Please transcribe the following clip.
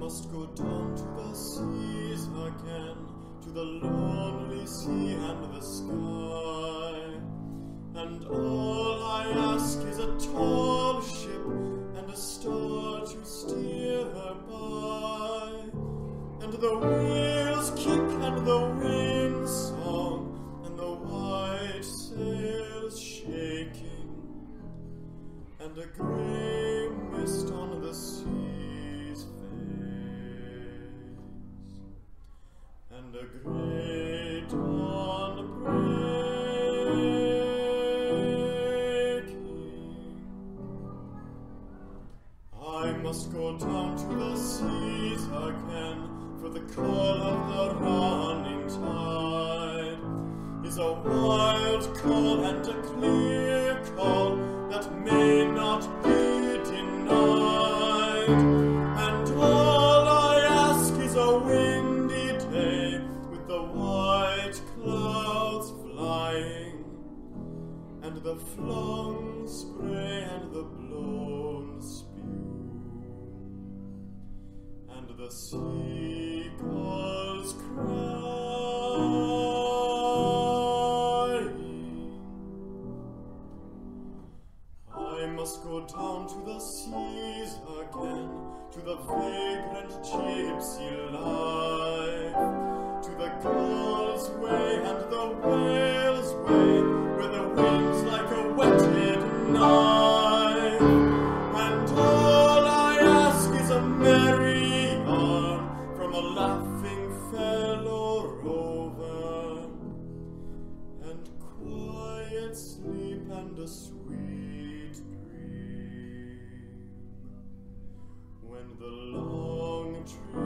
must go down to the seas again, to the lonely sea and the sky. And all I ask is a tall ship and a star to steer her by. And the wheels kick and the wind song and the white sails shaking, and a grey mist on the sea's face, and a grey dawn breaking. I must go down to the seas again, for the call of the running tide is a wild call and a clear call that may not be denied. And all I ask is a windy day with the white clouds flying, and the flung spray and the blown spume, and the seagulls crying. I must go down to the seas again, to the vagrant gypsy life, to the gull's way and the whale's way, where the wind's like a whetted knife. And all I ask is a merry yarn from a laughing fellow rover, and quiet sleep and a sweet dream when the long trip